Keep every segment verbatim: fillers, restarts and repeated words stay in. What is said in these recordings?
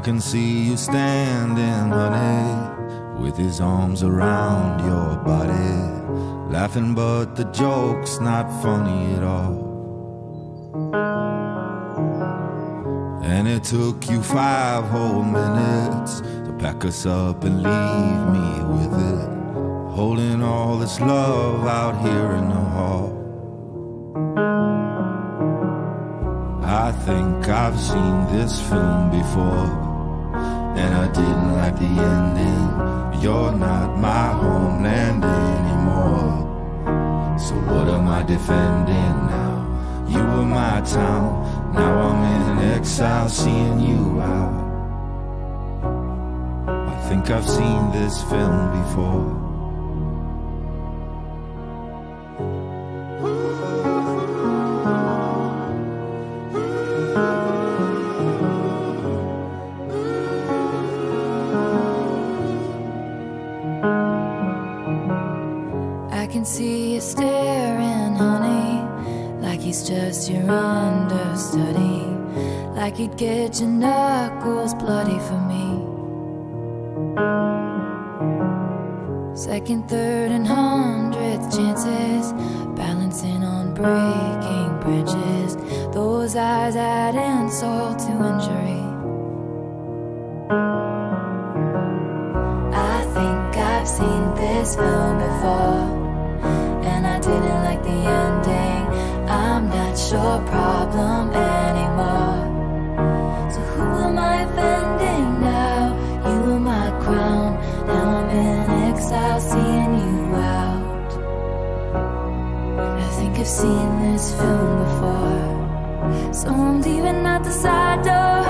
can see you standing, honey, with his arms around your body, laughing but the joke's not funny at all. And it took you five whole minutes to pack us up and leave me with it, holding all this love out here in the hall. I think I've seen this film before, and I didn't like the ending. You're not my homeland anymore, so what am I defending now? You were my town, now I'm in exile, seeing you out. I think I've seen this film before. I can see you staring, honey, like he's just your understudy, like he'd get your knuckles bloody for me. Second, third, and hundredth chances, balancing on breaking bridges. Those eyes add insult to injury. I think I've seen this film before, and I didn't like the ending. I'm not your problem anymore, so who am I offending now? You were my crown, now I'm in exile, seeing you out. I think I've seen this film before, so I'm leaving out the side door.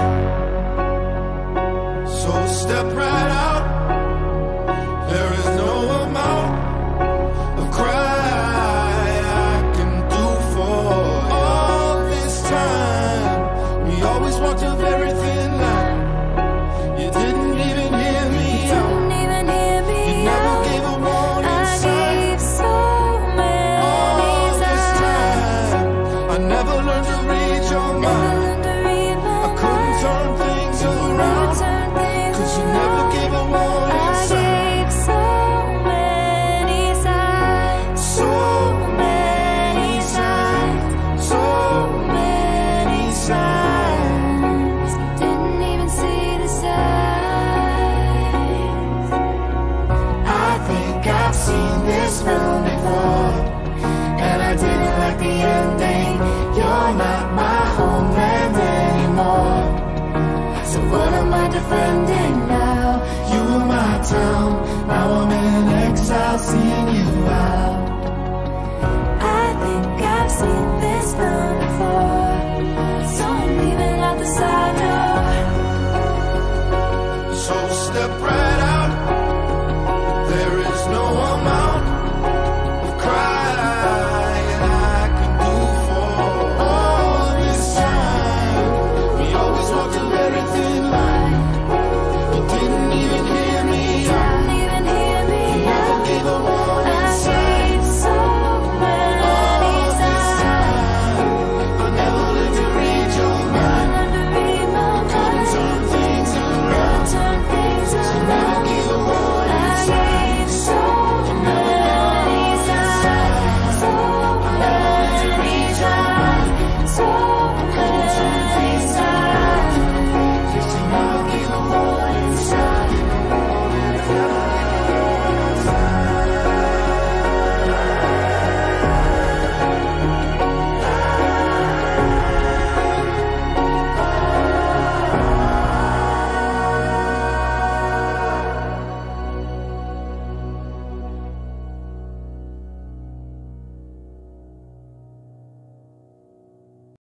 So step right out, there is no amount of cry I can do for all this time. We always walked a very thin line. You didn't even hear me out. Didn't even hear me You never out. gave a warning I sign. gave so many All this signs. time, I never learned to read your Never mind. learned to read my I couldn't mind. turn things Never around, turn things cause you around. never gave a warning I sign. gave so many signs. So many signs. So many signs. You didn't even see the signs. I think I've seen this film before, and I didn't like the ending. You're not my homeland anymore, so what am I defending now? You were my town, now I'm in exile, seeing you out.